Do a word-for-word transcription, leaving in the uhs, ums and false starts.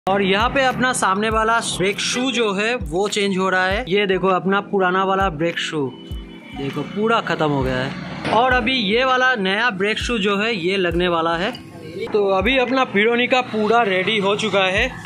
और यहाँ पे अपना सामने वाला ब्रेक शू जो है वो चेंज हो रहा है। ये देखो अपना पुराना वाला ब्रेक शू देखो पूरा खत्म हो गया है और अभी ये वाला नया ब्रेक शू जो है ये लगने वाला है। तो अभी अपना पिरोनिका पूरा रेडी हो चुका है।